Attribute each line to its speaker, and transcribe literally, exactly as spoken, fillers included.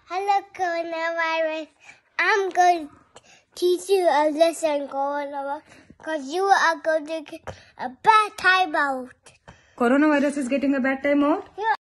Speaker 1: Hello, coronavirus. I'm going to teach you a lesson, coronavirus, because you are going to get a bad time out.
Speaker 2: Coronavirus is getting a bad time out?
Speaker 1: Yeah.